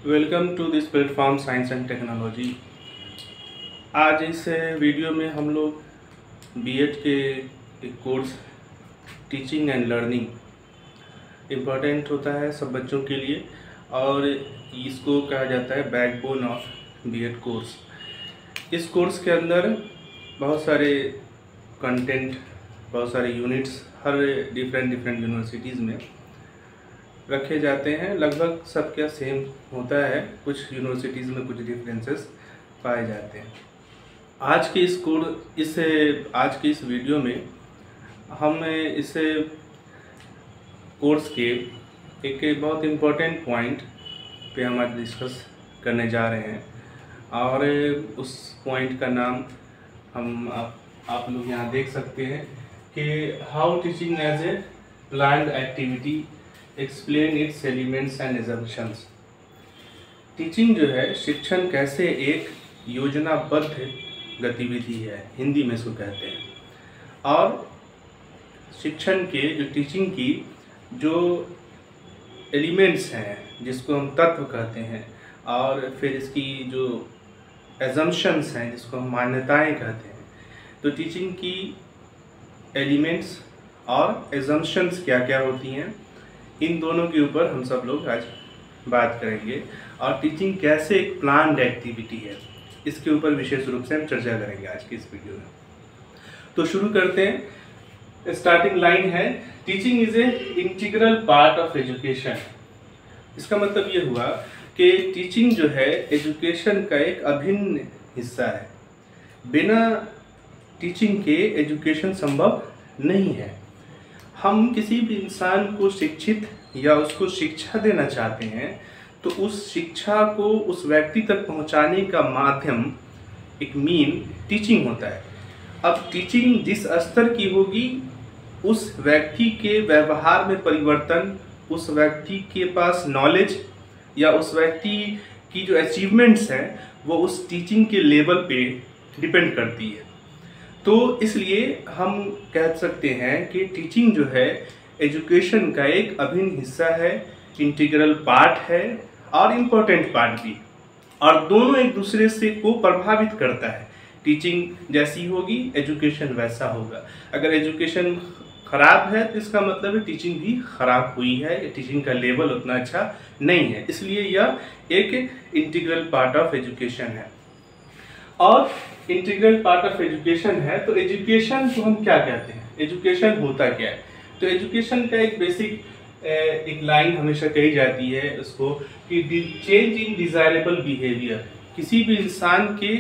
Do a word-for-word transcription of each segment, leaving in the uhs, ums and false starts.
Welcome to this platform science and technology. आज इस video में हम लोग बीएड के एक course teaching and learning important होता है सब बच्चों के लिए और इसको कहा जाता है बैकबोन ऑफ बीएड कोर्स। इस कोर्स के अंदर बहुत सारे कंटेंट, बहुत सारे यूनिट्स हर डिफरेंट डिफरेंट यूनिवर्सिटीज़ में रखे जाते हैं। लगभग सब क्या सेम होता है, कुछ यूनिवर्सिटीज़ में कुछ डिफरेंसेस पाए जाते हैं। आज के इस कोर्स इस आज के इस वीडियो में हम इस कोर्स के एक बहुत इम्पोर्टेंट पॉइंट पे हम आज डिस्कस करने जा रहे हैं और उस पॉइंट का नाम हम आप, आप लोग यहाँ देख सकते हैं कि how teaching as a planned activity explain its elements and assumptions. Teaching जो है, शिक्षण कैसे एक योजनाबद्ध गतिविधि है, हिंदी में इसको कहते हैं। और शिक्षण के जो टीचिंग की जो एलिमेंट्स हैं, जिसको हम तत्व कहते हैं, और फिर इसकी जो एजम्पशंस हैं, जिसको हम मान्यताएं कहते हैं। तो टीचिंग की एलिमेंट्स और एजम्पशंस क्या क्या होती हैं, इन दोनों के ऊपर हम सब लोग आज बात करेंगे। और टीचिंग कैसे एक प्लान्ड एक्टिविटी है, इसके ऊपर विशेष रूप से हम चर्चा करेंगे आज की इस वीडियो में। तो शुरू करते हैं। स्टार्टिंग लाइन है, teaching is a integral part of education. इसका मतलब ये हुआ कि टीचिंग जो है एजुकेशन का एक अभिन्न हिस्सा है। बिना टीचिंग के एजुकेशन संभव नहीं है। हम किसी भी इंसान को शिक्षित या उसको शिक्षा देना चाहते हैं तो उस शिक्षा को उस व्यक्ति तक पहुंचाने का माध्यम, एक मीन, टीचिंग होता है। अब टीचिंग जिस स्तर की होगी, उस व्यक्ति के व्यवहार में परिवर्तन, उस व्यक्ति के पास नॉलेज या उस व्यक्ति की जो अचीवमेंट्स हैं वो उस टीचिंग के लेवल पे डिपेंड करती है। तो इसलिए हम कह सकते हैं कि टीचिंग जो है एजुकेशन का एक अभिन्न हिस्सा है, इंटीग्रल पार्ट है और इम्पोर्टेंट पार्ट भी। और दोनों एक दूसरे से को प्रभावित करता है। टीचिंग जैसी होगी, एजुकेशन वैसा होगा। अगर एजुकेशन खराब है तो इसका मतलब है टीचिंग भी खराब हुई है, टीचिंग का लेवल उतना अच्छा नहीं है। इसलिए यह एक इंटीग्रल पार्ट ऑफ एजुकेशन है। और इंटीग्रल पार्ट ऑफ एजुकेशन है तो एजुकेशन को हम क्या कहते हैं, एजुकेशन होता क्या है? तो एजुकेशन का एक बेसिक एक लाइन हमेशा कही जाती है उसको कि चेंज इन डिजायरेबल बिहेवियर। किसी भी इंसान के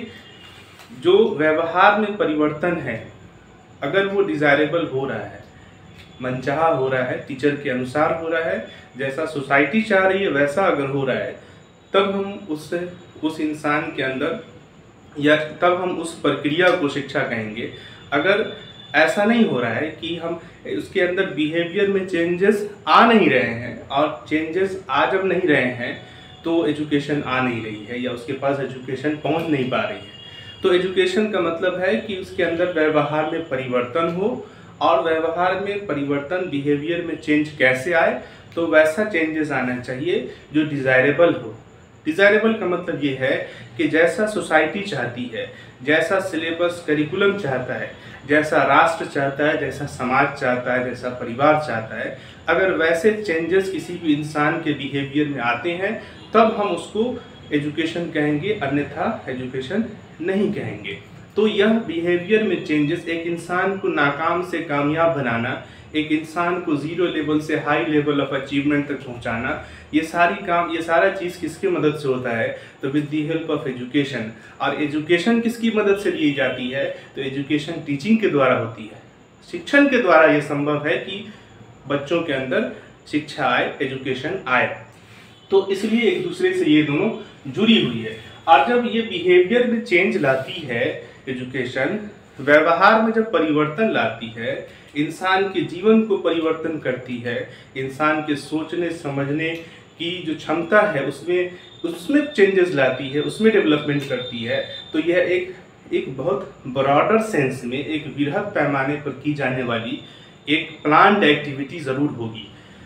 जो व्यवहार में परिवर्तन है, अगर वो डिजायरेबल हो रहा है, मनचाहा हो रहा है, टीचर के अनुसार हो रहा है, जैसा सोसाइटी चाह रही है वैसा अगर हो रहा है, तब हम उससे उस इंसान के अंदर या तब हम उस प्रक्रिया को शिक्षा कहेंगे। अगर ऐसा नहीं हो रहा है कि हम उसके अंदर बिहेवियर में चेंजेस आ नहीं रहे हैं और चेंजेस आ जब नहीं रहे हैं तो एजुकेशन आ नहीं रही है या उसके पास एजुकेशन पहुंच नहीं पा रही है। तो एजुकेशन का मतलब है कि उसके अंदर व्यवहार में परिवर्तन हो, और व्यवहार में परिवर्तन, बिहेवियर में चेंज कैसे आए, तो वैसा चेंजेस आना चाहिए जो डिज़ायरेबल हो। डिज़ायरेबल का मतलब ये है कि जैसा सोसाइटी चाहती है, जैसा सिलेबस करिकुलम चाहता है, जैसा राष्ट्र चाहता है, जैसा समाज चाहता है, जैसा परिवार चाहता है, अगर वैसे चेंजेस किसी भी इंसान के बिहेवियर में आते हैं तब हम उसको एजुकेशन कहेंगे, अन्यथा एजुकेशन नहीं कहेंगे। तो यह बिहेवियर में चेंजेस एक इंसान को नाकाम से कामयाब बनाना, एक इंसान को जीरो लेवल से हाई लेवल ऑफ अचीवमेंट तक पहुंचाना, ये सारी काम ये सारा चीज़ किसकी मदद से होता है? तो with the help of education. और एजुकेशन किसकी मदद से ली जाती है? तो एजुकेशन टीचिंग के द्वारा होती है। शिक्षण के द्वारा ये संभव है कि बच्चों के अंदर शिक्षा आए, एजुकेशन आए। तो इसलिए एक दूसरे से ये दोनों जुड़ी हुई है। और जब ये बिहेवियर में चेंज लाती है एजुकेशन, व्यवहार में जब परिवर्तन लाती है, इंसान के जीवन को परिवर्तन करती है, इंसान के सोचने समझने की जो क्षमता है उसमें उसमें चेंजेस लाती है, उसमें डेवलपमेंट करती है, तो यह एक एक बहुत ब्रॉडर सेंस में, एक वृहद पैमाने पर की जाने वाली एक प्लान्ड एक्टिविटी ज़रूर होगी।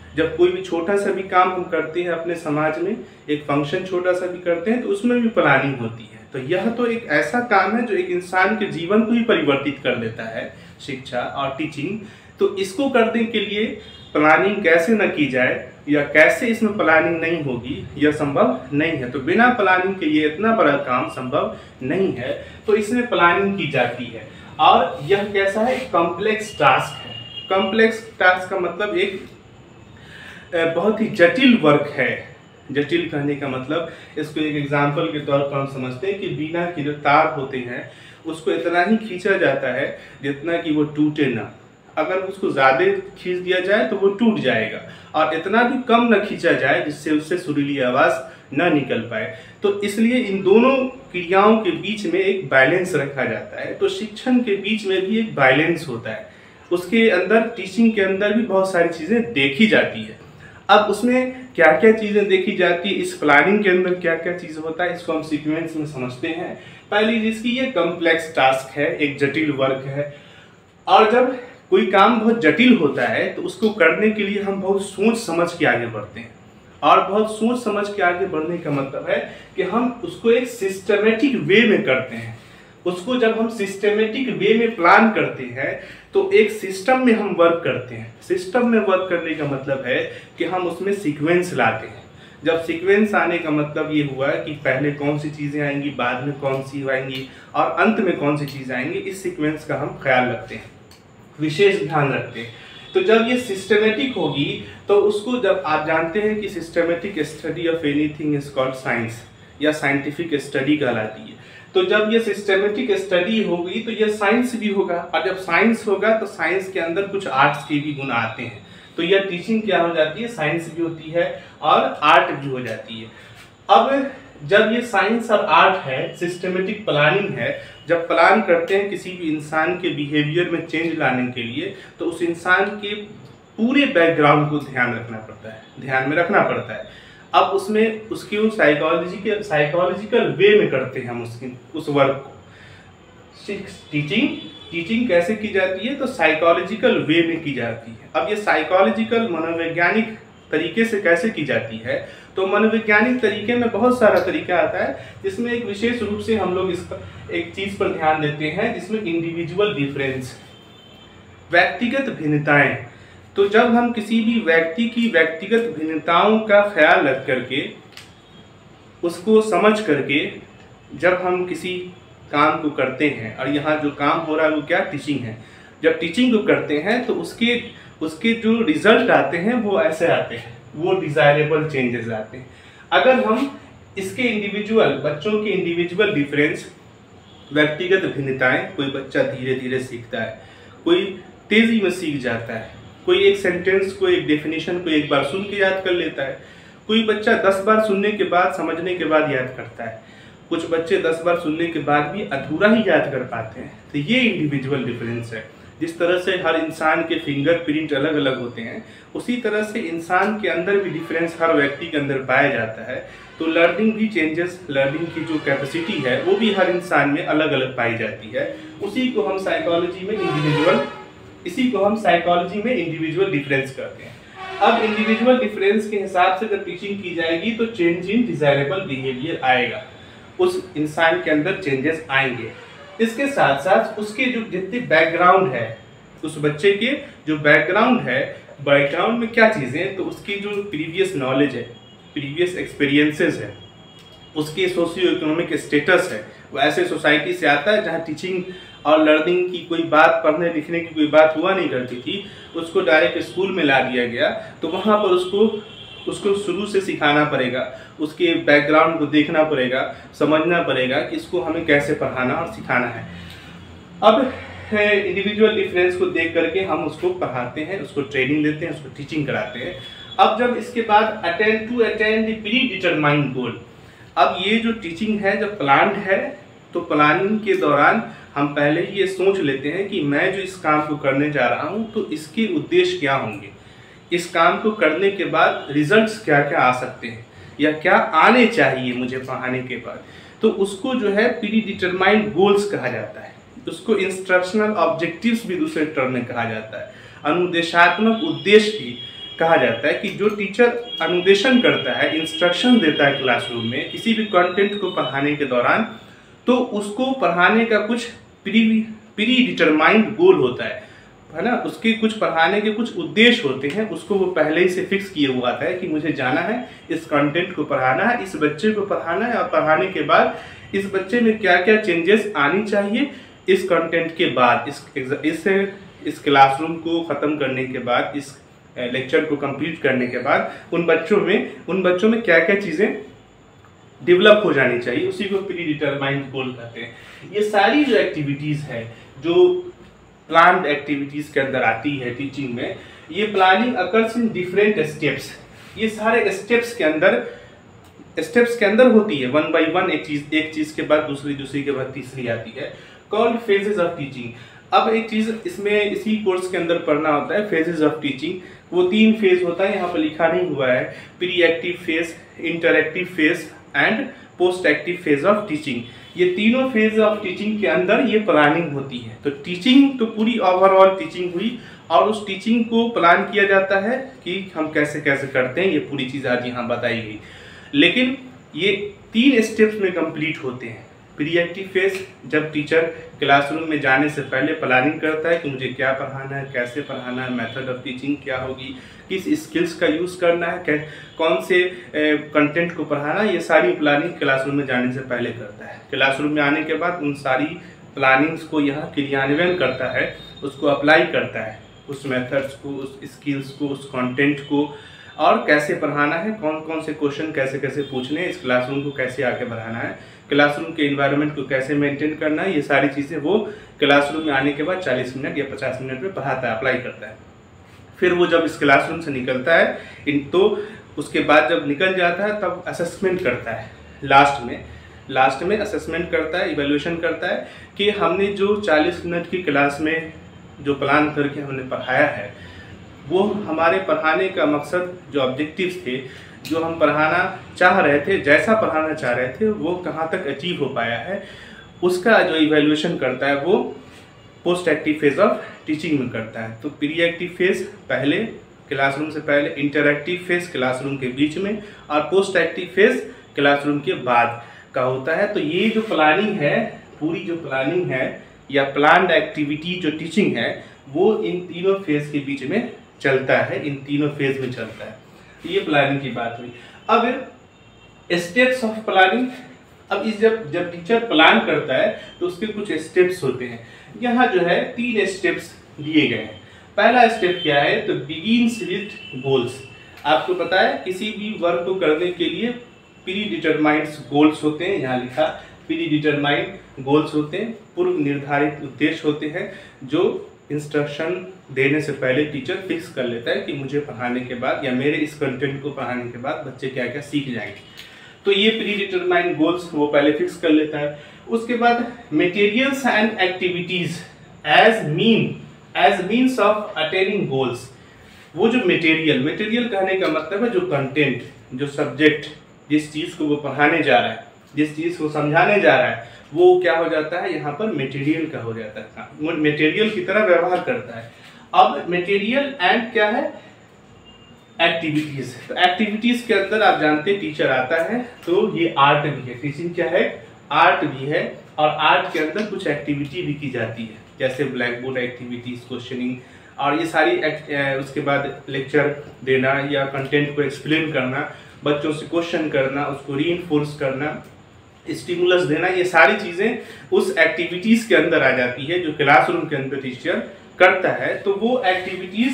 जब कोई भी छोटा सा भी काम हम करते हैं अपने समाज में, एक फंक्शन छोटा सा भी करते हैं तो उसमें भी प्लानिंग होती है। तो यह तो एक ऐसा काम है जो एक इंसान के जीवन को ही परिवर्तित कर देता है, शिक्षा और टीचिंग। तो इसको करने के लिए प्लानिंग कैसे न की जाए या कैसे इसमें प्लानिंग नहीं होगी, यह संभव नहीं है। तो बिना प्लानिंग के ये इतना बड़ा काम संभव नहीं है, तो इसमें प्लानिंग की जाती है। और यह कैसा है, एक कॉम्प्लेक्स टास्क है। कॉम्प्लेक्स टास्क का मतलब एक बहुत ही जटिल वर्क है। जटिल कहने का मतलब, इसको एक एग्जाम्पल के तौर पर हम समझते हैं कि बीना के जो तार होते हैं उसको इतना ही खींचा जाता है जितना कि वो टूटे ना। अगर उसको ज़्यादा खींच दिया जाए तो वो टूट जाएगा, और इतना भी कम न खींचा जाए जिससे उससे सुरीली आवाज़ न निकल पाए। तो इसलिए इन दोनों क्रियाओं के बीच में एक बैलेंस रखा जाता है। तो शिक्षण के बीच में भी एक बैलेंस होता है, उसके अंदर टीचिंग के अंदर भी बहुत सारी चीज़ें देखी जाती है। अब उसमें क्या क्या चीज़ें देखी जाती है, इस प्लानिंग के अंदर क्या क्या चीज़ होता है, इसको हम सीक्वेंस में समझते हैं। पहली जिसकी ये कॉम्प्लेक्स टास्क है, एक जटिल वर्क है। और जब कोई काम बहुत जटिल होता है तो उसको करने के लिए हम बहुत सोच समझ के आगे बढ़ते हैं। और बहुत सोच समझ के आगे बढ़ने का मतलब है कि हम उसको एक सिस्टमेटिक वे में करते हैं। उसको जब हम सिस्टमेटिक वे में प्लान करते हैं तो एक सिस्टम में हम वर्क करते हैं। सिस्टम में वर्क करने का मतलब है कि हम उसमें सीक्वेंस लाते हैं। जब सीक्वेंस आने का मतलब ये हुआ कि पहले कौन सी चीज़ें आएंगी, बाद में कौन सी आएंगी और अंत में कौन सी चीज़ें आएंगी, इस सीक्वेंस का हम ख्याल रखते हैं, विशेष ध्यान रखते हैं। तो जब ये सिस्टमेटिक होगी तो उसको, जब आप जानते हैं कि systematic study of anything is called science या साइंटिफिक स्टडी कहलाती है। तो जब ये सिस्टमेटिक स्टडी होगी तो ये साइंस भी होगा, और जब साइंस होगा तो साइंस के अंदर कुछ आर्ट्स के भी गुण आते हैं। तो यह टीचिंग क्या हो जाती है, साइंस भी होती है और आर्ट भी हो जाती है। अब जब ये साइंस और आर्ट है, सिस्टमेटिक प्लानिंग है, जब प्लान करते हैं किसी भी इंसान के बिहेवियर में चेंज लाने के लिए, तो उस इंसान के पूरे बैकग्राउंड को ध्यान रखना पड़ता है, ध्यान में रखना पड़ता है। अब उसमें उसकी साइकोलॉजी के साइकोलॉजिकल वे में करते हैं हम उसकी उस वर्क को। टीचिंग टीचिंग कैसे की जाती है, तो साइकोलॉजिकल वे में की जाती है। अब ये साइकोलॉजिकल मनोवैज्ञानिक तरीके से कैसे की जाती है, तो मनोवैज्ञानिक तरीके में बहुत सारा तरीका आता है, जिसमें एक विशेष रूप से हम लोग इस पर एक चीज़ पर ध्यान देते हैं जिसमें इंडिविजुअल डिफरेंस, व्यक्तिगत भिन्नताएं। तो जब हम किसी भी व्यक्ति की व्यक्तिगत भिन्नताओं का ख्याल रख करके, उसको समझ करके जब हम किसी काम को करते हैं, और यहाँ जो काम हो रहा है वो क्या, टीचिंग है। जब टीचिंग को करते हैं तो उसके उसके जो रिजल्ट आते हैं वो ऐसे आते हैं, वो डिज़ायरेबल चेंजेस आते हैं। अगर हम इसके इंडिविजुअल, बच्चों के इंडिविजुअल डिफरेंस, व्यक्तिगत भिन्नताएं, कोई बच्चा धीरे धीरे सीखता है, कोई तेज़ी में सीख जाता है, कोई एक सेंटेंस को, एक डेफिनेशन को एक बार सुन के याद कर लेता है, कोई बच्चा दस बार सुनने के बाद, समझने के बाद याद करता है, कुछ बच्चे दस बार सुनने के बाद भी अधूरा ही याद कर पाते हैं। तो ये इंडिविजुअल डिफरेंस है। जिस तरह से हर इंसान के फिंगरप्रिंट अलग अलग होते हैं, उसी तरह से इंसान के अंदर भी डिफरेंस हर व्यक्ति के अंदर पाया जाता है। तो लर्निंग भी चेंजेस, लर्निंग की जो कैपेसिटी है वो भी हर इंसान में अलग अलग पाई जाती है। उसी को हम साइकोलॉजी में इंडिविजुअल इसी को हम साइकोलॉजी में इंडिविजुअल डिफरेंस कहते हैं। अब इंडिविजुअल डिफरेंस के हिसाब से जब टीचिंग की जाएगी तो चेंज इन डिजायरेबल बिहेवियर आएगा, उस इंसान के अंदर चेंजेस आएंगे। इसके साथ साथ उसके जो जितने बैकग्राउंड है, उस बच्चे के जो बैकग्राउंड है, बैकग्राउंड में क्या चीज़ें, तो उसकी जो प्रीवियस नॉलेज है, प्रीवियस एक्सपीरियंसेस है, उसके सोशियो इकोनॉमिक स्टेटस है, वो ऐसे सोसाइटी से आता है जहाँ टीचिंग और लर्निंग की कोई बात, पढ़ने लिखने की कोई बात हुआ नहीं करती थी, उसको डायरेक्ट स्कूल में ला दिया गया। तो वहाँ पर उसको उसको शुरू से सिखाना पड़ेगा, उसके बैकग्राउंड को देखना पड़ेगा, समझना पड़ेगा कि इसको हमें कैसे पढ़ाना और सिखाना है। अब इंडिविजुअल डिफरेंस को देख करके हम उसको पढ़ाते हैं, उसको ट्रेनिंग देते हैं, उसको टीचिंग कराते हैं। अब जब इसके बाद attend to attend the predetermined goal, अब ये जो टीचिंग है जब प्लान्ड है, तो प्लानिंग के दौरान हम पहले ही ये सोच लेते हैं कि मैं जो इस काम को करने जा रहा हूँ तो इसके उद्देश्य क्या होंगे, इस काम को करने के बाद रिजल्ट्स क्या क्या आ सकते हैं या क्या आने चाहिए मुझे पढ़ाने के बाद। तो उसको जो है प्री डिटरमाइंड गोल्स कहा जाता है, उसको इंस्ट्रक्शनल ऑब्जेक्टिव्स भी दूसरे टर्म में कहा जाता है, अनुदेशात्मक उद्देश्य भी कहा जाता है कि जो टीचर अनुदेशन करता है, इंस्ट्रक्शन देता है क्लासरूम में किसी भी कंटेंट को पढ़ाने के दौरान, तो उसको पढ़ाने का कुछ प्री प्री डिटरमाइंड गोल होता है है ना। उसके कुछ पढ़ाने के कुछ उद्देश्य होते हैं, उसको वो पहले ही से फिक्स किए हुआ आता है कि मुझे जाना है, इस कंटेंट को पढ़ाना है, इस बच्चे को पढ़ाना है, और पढ़ाने के बाद इस बच्चे में क्या क्या चेंजेस आनी चाहिए इस कंटेंट के बाद, इस इस इस क्लासरूम को ख़त्म करने के बाद, इस लेक्चर को कंप्लीट करने के बाद उन बच्चों में उन बच्चों में क्या क्या चीज़ें डेवलप हो जानी चाहिए, उसी को प्री डिटरमाइंड गोल कहते हैं। ये सारी जो एक्टिविटीज़ है जो प्लान्ड एक्टिविटीज़ के अंदर आती है टीचिंग में, ये planning occurs in different steps. ये सारे स्टेप्स के अंदर स्टेप्स के अंदर होती है, वन बाय वन, एक चीज़ एक चीज़ के बाद दूसरी, दूसरी के बाद तीसरी आती है, कॉल्ड फेजेस ऑफ टीचिंग। अब एक चीज़ इसमें इसी कोर्स के अंदर पढ़ना होता है, फेजेस ऑफ टीचिंग। वो तीन फेज होता है, यहाँ पर लिखा नहीं हुआ है, pre active phase, interactive phase and post active phase of teaching. ये तीनों फेज ऑफ टीचिंग के अंदर ये प्लानिंग होती है। तो टीचिंग तो पूरी ओवरऑल टीचिंग हुई, और उस टीचिंग को प्लान किया जाता है कि हम कैसे कैसे करते हैं, ये पूरी चीज़ आज यहाँ बताई गई। लेकिन ये तीन स्टेप्स में कंप्लीट होते हैं। प्री एक्टिव फेज, जब टीचर क्लासरूम में जाने से पहले प्लानिंग करता है कि मुझे क्या पढ़ाना है, कैसे पढ़ाना है, मेथड ऑफ टीचिंग क्या होगी, किस स्किल्स का यूज़ करना है, कौन से कंटेंट को पढ़ाना, ये सारी प्लानिंग क्लासरूम में जाने से पहले करता है। क्लासरूम में आने के बाद उन सारी प्लानिंग्स को यहाँ क्रियान्वयन करता है, उसको अप्लाई करता है, उस मेथड्स को, उस स्किल्स को, उस कंटेंट को, और कैसे पढ़ाना है, कौन कौन से क्वेश्चन कैसे कैसे पूछने हैं, इस क्लासरूम को कैसे आगे बढ़ाना है, क्लासरूम के इन्वायरमेंट को कैसे मेंटेन करना है, ये सारी चीज़ें वो क्लासरूम में आने के बाद चालीस मिनट या पचास मिनट में पढ़ाता है, अप्लाई करता है। फिर वो जब इस क्लासरूम से निकलता है इन तो उसके बाद जब निकल जाता है तब असेसमेंट करता है। लास्ट में लास्ट में असेसमेंट करता है, इवैल्यूएशन करता है कि हमने जो चालीस मिनट की क्लास में जो प्लान करके हमने पढ़ाया है, वो हमारे पढ़ाने का मकसद, जो ऑब्जेक्टिव्स थे, जो हम पढ़ाना चाह रहे थे, जैसा पढ़ाना चाह रहे थे, वो कहाँ तक अचीव हो पाया है, उसका जो इवैल्यूएशन करता है वो post active phase of teaching में करता है। तो प्री एक्टिव फेज पहले, क्लासरूम से पहले, इंटरएक्टिव फेज क्लासरूम के बीच में, और पोस्ट एक्टिव फेज क्लासरूम के बाद का होता है। तो ये जो प्लानिंग है, पूरी जो प्लानिंग है या प्लान्ड एक्टिविटी जो टीचिंग है, वो इन तीनों फेज के बीच में चलता है, इन तीनों फेज में चलता है। तो ये प्लानिंग की बात हुई। अब स्टेप्स ऑफ प्लानिंग, अब इस जब जब टीचर प्लान करता है तो उसके कुछ स्टेप्स होते हैं। यहाँ जो है तीन स्टेप्स दिए गए हैं। पहला स्टेप क्या है, तो बिगिन्स विद गोल्स। आपको पता है किसी भी वर्क को करने के लिए प्री डिटरमाइंड गोल्स होते हैं, यहाँ लिखा प्री डिटरमाइंड गोल्स होते हैं, पूर्व निर्धारित उद्देश्य होते हैं, जो इंस्ट्रक्शन देने से पहले टीचर फिक्स कर लेता है कि मुझे पढ़ाने के बाद या मेरे इस कंटेंट को पढ़ाने के बाद बच्चे क्या क्या सीख जाएंगे। तो ये प्री डिटरमाइंड गोल्स वो पहले फिक्स कर लेता है। उसके बाद materials and activities as mean as means of attaining goals. वो जो मटेरियल, मटेरियल कहने का मतलब है जो कंटेंट, जो सब्जेक्ट, जिस चीज़ को वो पढ़ाने जा रहा है, जिस चीज़ को समझाने जा रहा है, वो क्या हो जाता है, यहाँ पर मटेरियल का हो जाता है, वो मटेरियल की तरह व्यवहार करता है। अब मटेरियल एंड क्या है, एक्टिविटीज। तो एक्टिविटीज के अंदर आप जानते हैं टीचर आता है तो ये आर्ट भी है, टीचिंग क्या है, आर्ट भी है, और आर्ट के अंदर कुछ एक्टिविटी भी की जाती है, जैसे ब्लैक बोर्ड एक्टिविटीज, क्वेश्चनिंग, और ये सारी उसके बाद लेक्चर देना या कंटेंट को एक्सप्लेन करना, बच्चों से क्वेश्चन करना, उसको रीइंफोर्स करना, स्टिमुलस देना, ये सारी चीज़ें उस एक्टिविटीज़ के अंदर आ जाती है जो क्लासरूम के अंदर टीचर करता है। तो वो एक्टिविटीज़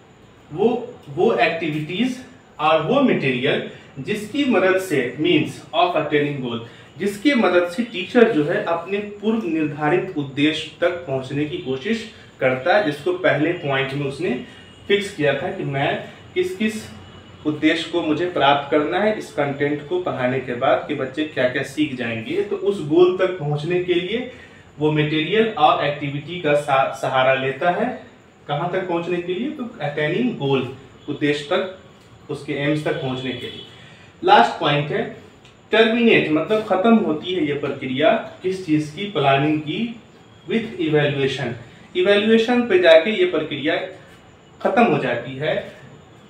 वो वो एक्टिविटीज़ और वो मटेरियल जिसकी मदद से, मीन्स ऑफ अटेनिंग गोल, जिसकी मदद से टीचर जो है अपने पूर्व निर्धारित उद्देश्य तक पहुंचने की कोशिश करता है, जिसको पहले पॉइंट में उसने फिक्स किया था कि मैं किस किस उद्देश्य को मुझे प्राप्त करना है इस कंटेंट को पढ़ाने के बाद, कि बच्चे क्या क्या सीख जाएंगे। तो उस गोल तक पहुंचने के लिए वो मटेरियल और एक्टिविटी का सहारा लेता है। कहाँ तक पहुंचने के लिए, तो अटेनिंग गोल, उद्देश्य तक, उसके एम्स तक पहुंचने के लिए। लास्ट पॉइंट है टर्मिनेट, मतलब खत्म होती है ये प्रक्रिया किस चीज़ की, प्लानिंग की, विथ इवैल्यूएशन। इवैल्यूएशन पे जाके ये प्रक्रिया खत्म हो जाती है।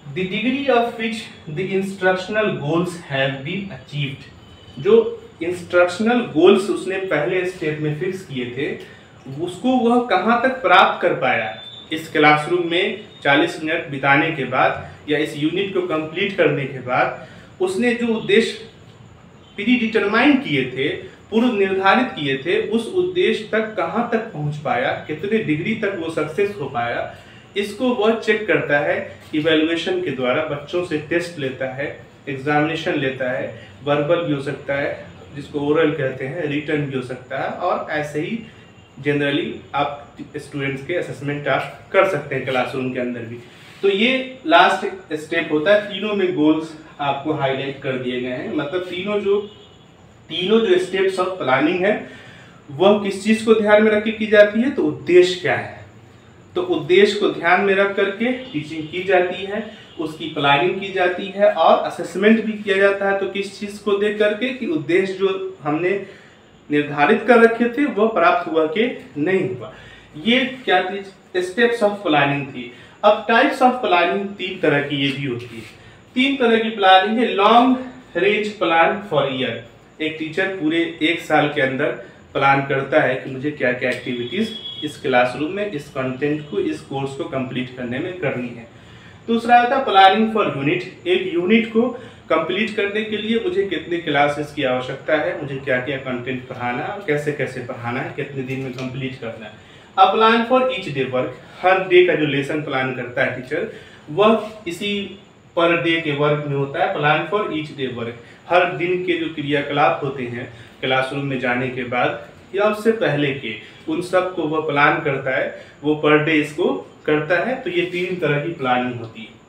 The degree of which the instructional goals have been achieved. जो इंस्ट्रक्शनल गोल्स उसने पहले स्टेप में फिक्स किए थे, उसको वह कहाँ तक प्राप्त कर पाया इस क्लासरूम में चालीस मिनट बिताने के बाद या इस यूनिट को कंप्लीट करने के बाद। उसने जो उद्देश्य प्री डिटरमाइन किए थे, पूर्व निर्धारित किए थे, उस उद्देश्य तक कहाँ तक पहुँच पाया, कितने डिग्री तक वो सक्सेस हो पाया, इसको वह चेक करता है इवैल्यूएशन के द्वारा। बच्चों से टेस्ट लेता है, एग्जामिनेशन लेता है, वर्बल भी हो सकता है जिसको ओरल कहते हैं, रिटर्न भी हो सकता है, और ऐसे ही जनरली आप स्टूडेंट्स के असेसमेंट आप कर सकते हैं क्लासरूम के अंदर भी। तो ये लास्ट स्टेप होता है। तीनों में गोल्स आपको हाईलाइट कर दिए गए हैं, मतलब तीनों जो तीनों जो स्टेप्स ऑफ प्लानिंग है वह किस चीज़ को ध्यान में रख के की जाती है, तो उद्देश्य क्या है। तो उद्देश्य को ध्यान में रख करके टीचिंग की जाती है, उसकी प्लानिंग की जाती है और असेसमेंट भी किया जाता है। तो किस चीज़ को देख करके कि उद्देश्य जो हमने निर्धारित कर रखे थे वह प्राप्त हुआ कि नहीं हुआ। ये क्या थी, स्टेप्स ऑफ प्लानिंग थी। अब टाइप्स ऑफ प्लानिंग तीन तरह की ये भी होती है। तीन तरह की प्लानिंग है। Long range plan for year, एक टीचर पूरे एक साल के अंदर प्लान करता है कि मुझे क्या क्या एक्टिविटीज इस क्लासरूम में इस कंटेंट को, इस कोर्स को कंप्लीट करने में करनी है। दूसरा होता है प्लानिंग फॉर यूनिट, एक यूनिट को कंप्लीट करने के लिए मुझे कितने क्लासेस की आवश्यकता है, मुझे क्या क्या कंटेंट पढ़ाना है, कैसे कैसे पढ़ाना है, कितने दिन में कंप्लीट करना है। अब plan for each day work, हर डे का जो लेसन प्लान करता है टीचर वह इसी पर डे के वर्क में होता है। Plan for each day work, हर दिन के जो क्रियाकलाप होते हैं क्लासरूम में जाने के बाद या उससे पहले के, उन सब को वह प्लान करता है, वो पर डे इसको करता है। तो ये तीन तरह की प्लानिंग होती है।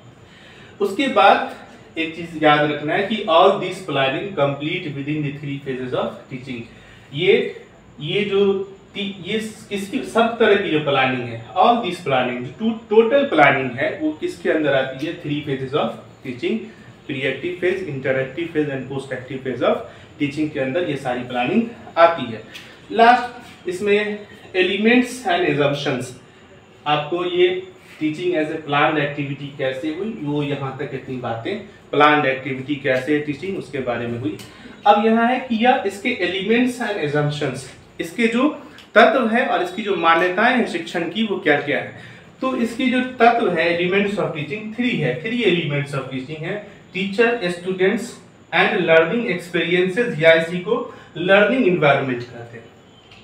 उसके बाद एक चीज याद रखना है कि all this planning complete within the three phases of teaching. ये ये जो ये किसकी सब तरह की जो प्लानिंग है, ऑल दिस प्लानिंग जो टोटल प्लानिंग है वो किसके अंदर आती है, three phases of teaching, pre active phase, interactive phase and post active phase of teaching के अंदर ये सारी प्लानिंग आती है। लास्ट इसमें एलिमेंट्स एंड एजम्पशंस, आपको ये teaching as a planned activity कैसे हुई, वो यहाँ तक इतनी बातें, प्लान्ड एक्टिविटी कैसे है टीचिंग उसके बारे में हुई। अब यहाँ है कि यह इसके एलिमेंट्स एंड एजम्पशंस, इसके जो तत्व है और इसकी जो मान्यताएं हैं शिक्षण की वो क्या क्या है। तो इसकी जो तत्व है एलिमेंट्स ऑफ टीचिंग थ्री है, थ्री एलिमेंट्स ऑफ टीचिंग है, teacher, students and learning experiences, या इसी को लर्निंग इन्वायरमेंट कहते हैं।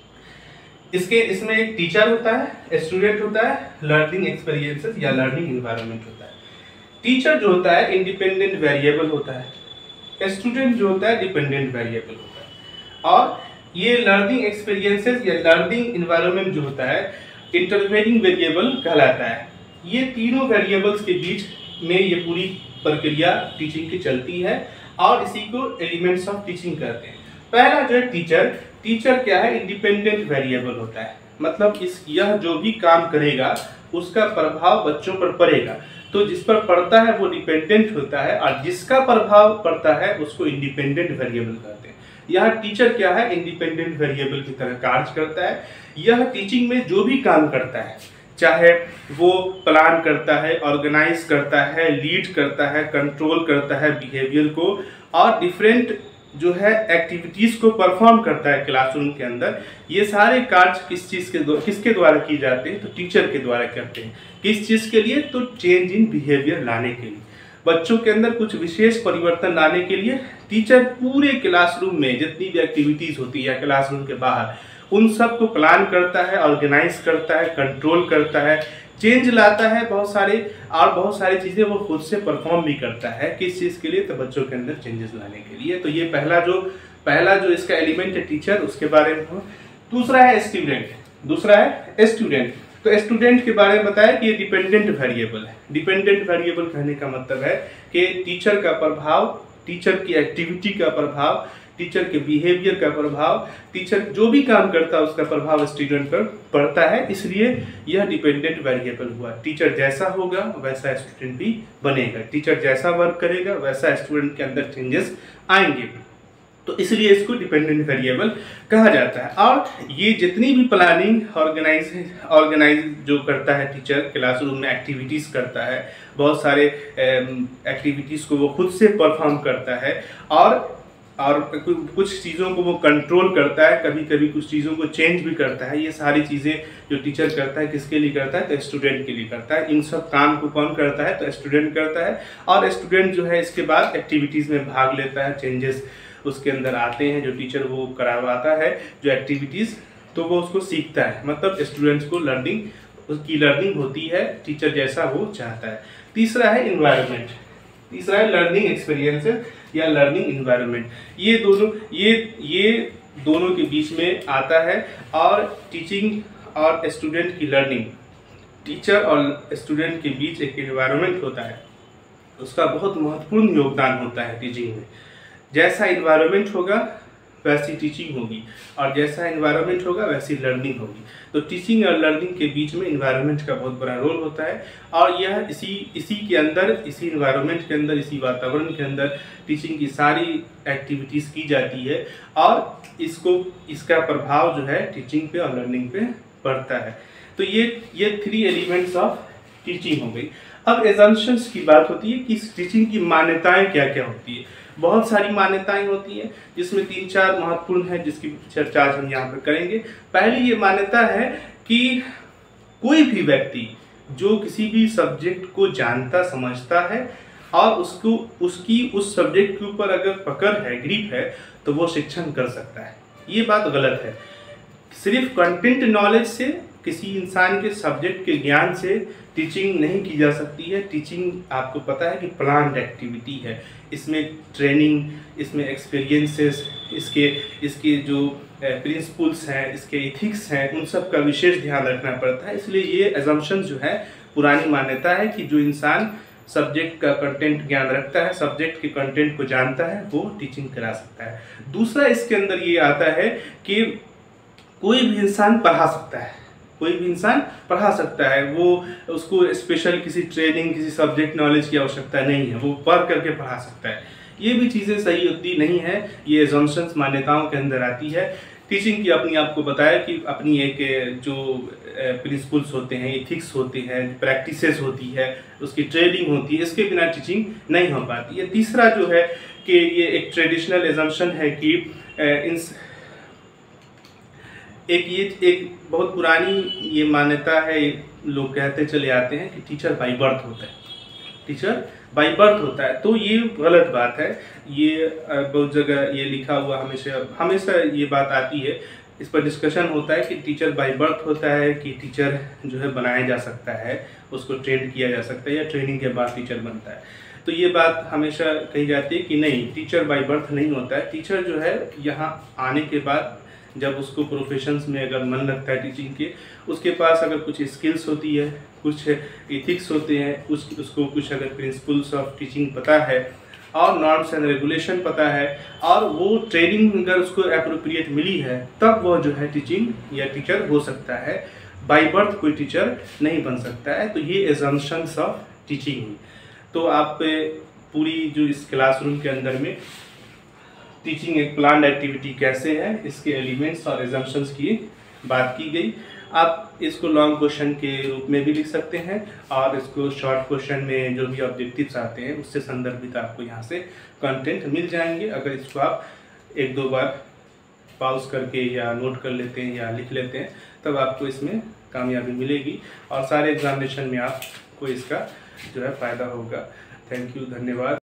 इसके इसमें एक टीचर होता है, स्टूडेंट होता है, लर्निंग एक्सपीरियंसेस या लर्निंग इन्वायरमेंट होता है। टीचर जो होता है इंडिपेंडेंट वेरिएबल होता है, स्टूडेंट जो होता है डिपेंडेंट वेरिएबल होता है, और ये लर्निंग एक्सपीरियंसेस या लर्निंग इन्वायरमेंट जो होता है इंटरवेनिंग वेरिएबल कहलाता है। ये तीनों वेरिएबल्स के बीच में ये पूरी प्रक्रिया टीचिंग की चलती है और इसी को एलिमेंट्स ऑफ टीचिंग कहते हैं। पहला जो है टीचर, टीचर क्या है, इंडिपेंडेंट वेरिएबल होता है, मतलब इस यह जो भी काम करेगा उसका प्रभाव बच्चों पर पड़ेगा। तो जिस पर पड़ता है वो डिपेंडेंट होता है और जिसका प्रभाव पड़ता है उसको इंडिपेंडेंट वेरिएबल कहते हैं। यह टीचर क्या है, इंडिपेंडेंट वेरिएबल की तरह कार्य करता है। यह टीचिंग में जो भी काम करता है, चाहे वो प्लान करता है, ऑर्गेनाइज करता है, लीड करता है, कंट्रोल करता है बिहेवियर को, और डिफरेंट जो है एक्टिविटीज को परफॉर्म करता है क्लासरूम के अंदर, ये सारे कार्य किस चीज के द्वारा किसके द्वारा किए जाते हैं, तो टीचर के द्वारा करते हैं। किस चीज के लिए, तो चेंज इन बिहेवियर लाने के लिए, बच्चों के अंदर कुछ विशेष परिवर्तन लाने के लिए टीचर पूरे क्लासरूम में जितनी भी एक्टिविटीज होती है क्लासरूम के बाहर उन सब को प्लान करता है, ऑर्गेनाइज करता है, कंट्रोल करता है, चेंज लाता है बहुत सारे, और बहुत सारी चीज़ें वो खुद से परफॉर्म भी करता है। किस चीज़ के लिए, तो बच्चों के अंदर चेंजेस लाने के लिए। तो ये पहला जो पहला जो इसका एलिमेंट है टीचर, उसके बारे में हो। दूसरा है स्टूडेंट, दूसरा है स्टूडेंट। तो स्टूडेंट के बारे में बताया कि ये डिपेंडेंट वेरिएबल है। डिपेंडेंट वेरिएबल कहने का मतलब है कि टीचर का प्रभाव, टीचर की एक्टिविटी का प्रभाव, टीचर के बिहेवियर का प्रभाव, टीचर जो भी काम करता है उसका प्रभाव स्टूडेंट पर पड़ता है, इसलिए यह डिपेंडेंट वेरिएबल हुआ। टीचर जैसा होगा वैसा स्टूडेंट भी बनेगा, टीचर जैसा वर्क करेगा वैसा स्टूडेंट के अंदर चेंजेस आएंगे। तो इसलिए इसको डिपेंडेंट वेरिएबल कहा जाता है। और ये जितनी भी प्लानिंग ऑर्गेनाइज ऑर्गेनाइज जो करता है टीचर, क्लासरूम में एक्टिविटीज़ करता है, बहुत सारे एक्टिविटीज़ को वो खुद से परफॉर्म करता है और और कुछ चीज़ों को वो कंट्रोल करता है, कभी कभी कुछ चीज़ों को चेंज भी करता है। ये सारी चीज़ें जो टीचर करता है किसके लिए करता है? तो स्टूडेंट के लिए करता है। इन सब काम को कौन करता है? तो स्टूडेंट करता है। और स्टूडेंट जो है इसके बाद एक्टिविटीज़ में भाग लेता है, चेंजेस उसके अंदर आते हैं जो टीचर वो करवाता है जो एक्टिविटीज़, तो वो उसको सीखता है। मतलब स्टूडेंट्स को लर्निंग, उसकी लर्निंग होती है टीचर जैसा वो चाहता है। तीसरा है इन्वायरमेंट, तीसरा है लर्निंग एक्सपीरियंसेस या लर्निंग इन्वायरमेंट। ये दोनों ये ये दोनों के बीच में आता है। और टीचिंग और स्टूडेंट की लर्निंग, टीचर और स्टूडेंट के बीच एक इन्वायरमेंट होता है, उसका बहुत महत्वपूर्ण योगदान होता है टीचिंग में। जैसा इन्वायरमेंट होगा वैसी टीचिंग होगी और जैसा इन्वायरमेंट होगा वैसी लर्निंग होगी। तो टीचिंग और लर्निंग के बीच में इन्वायरमेंट का बहुत बड़ा रोल होता है। और यह इसी इसी के अंदर, इसी इन्वायरमेंट के अंदर, इसी वातावरण के अंदर टीचिंग की सारी एक्टिविटीज़ की जाती है और इसको इसका प्रभाव जो है टीचिंग पे और लर्निंग पे पड़ता है। तो ये ये थ्री एलिमेंट्स ऑफ टीचिंग हो गई। अब एजम्पशंस की बात होती है कि टीचिंग की मान्यताएं क्या क्या होती है। बहुत सारी मान्यताएं होती हैं जिसमें तीन चार महत्वपूर्ण है जिसकी चर्चा आज हम यहाँ पर करेंगे। पहली ये मान्यता है कि कोई भी व्यक्ति जो किसी भी सब्जेक्ट को जानता समझता है और उसको उसकी उस सब्जेक्ट के ऊपर अगर पकड़ है, ग्रिप है, तो वो शिक्षण कर सकता है। ये बात गलत है। सिर्फ कंटेंट नॉलेज से, किसी इंसान के सब्जेक्ट के ज्ञान से टीचिंग नहीं की जा सकती है। टीचिंग आपको पता है कि प्लान्ड एक्टिविटी है, इसमें ट्रेनिंग, इसमें एक्सपीरियंसेस, इसके इसके जो प्रिंसिपल्स हैं, इसके इथिक्स हैं, उन सब का विशेष ध्यान रखना पड़ता है। इसलिए ये एजम्पशन जो है पुरानी मान्यता है कि जो इंसान सब्जेक्ट का कंटेंट ज्ञान रखता है, सब्जेक्ट के कंटेंट को जानता है, वो टीचिंग करा सकता है। दूसरा इसके अंदर ये आता है कि कोई भी इंसान पढ़ा सकता है, कोई भी इंसान पढ़ा सकता है। वो उसको स्पेशल किसी ट्रेनिंग, किसी सब्जेक्ट नॉलेज की आवश्यकता नहीं है, वो पढ़ करके पढ़ा सकता है। ये भी चीज़ें सही होती नहीं है, ये एजम्पशंस मान्यताओं के अंदर आती है। टीचिंग की अपनी आपको बताया कि अपनी एक जो प्रिंसिपल्स होते हैं, इथिक्स होते हैं, प्रैक्टिसेस होती है, उसकी ट्रेनिंग होती है, इसके बिना टीचिंग नहीं हो पाती है। तीसरा जो है कि ये एक ट्रेडिशनल एजम्पशन है कि इन एक ये एक बहुत पुरानी ये मान्यता है, लोग कहते चले आते हैं कि टीचर बाय बर्थ होता है, टीचर बाय बर्थ होता है। तो ये गलत बात है। ये बहुत जगह ये लिखा हुआ हमेशा हमेशा ये बात आती है, इस पर डिस्कशन होता है कि टीचर बाय बर्थ होता है कि टीचर जो है बनाया जा सकता है, उसको ट्रेन किया जा सकता है या ट्रेनिंग के बाद टीचर बनता है। तो ये बात हमेशा कही जाती है कि नहीं, टीचर बाय बर्थ नहीं होता है। टीचर जो है यहाँ आने के बाद, जब उसको प्रोफेशंस में अगर मन लगता है टीचिंग के, उसके पास अगर कुछ स्किल्स होती है, कुछ इथिक्स होते हैं, उस उसको कुछ अगर प्रिंसिपल्स ऑफ टीचिंग पता है और नॉर्म्स एंड रेगुलेशन पता है और वो ट्रेनिंग अगर उसको अप्रोप्रिएट मिली है, तब वो जो है टीचिंग या टीचर हो सकता है। बाय बर्थ कोई टीचर नहीं बन सकता है। तो ये एजम्पशंस ऑफ टीचिंग। तो आप पूरी जो इस क्लासरूम के अंदर में टीचिंग एक प्लान्ड एक्टिविटी कैसे है, इसके एलिमेंट्स और एजम्पशंस की बात की गई। आप इसको लॉन्ग क्वेश्चन के रूप में भी लिख सकते हैं और इसको शॉर्ट क्वेश्चन में जो भी ऑब्जेक्टिव्स आते हैं उससे संदर्भित आपको यहाँ से कंटेंट मिल जाएंगे। अगर इसको आप एक दो बार पॉज करके या नोट कर लेते हैं या लिख लेते हैं, तब आपको इसमें कामयाबी मिलेगी और सारे एग्जामिनेशन में आपको इसका जो है फ़ायदा होगा। थैंक यू, धन्यवाद।